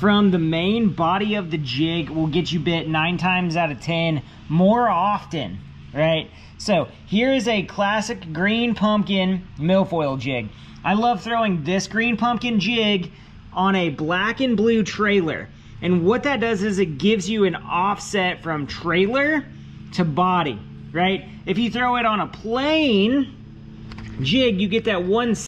from the main body of the jig will get you bit 9 times out of 10 more often, right? So here is a classic green pumpkin milfoil jig. I love throwing this green pumpkin jig on a black and blue trailer. And what that does is it gives you an offset from trailer to body, right? If you throw it on a plain jig, you get that one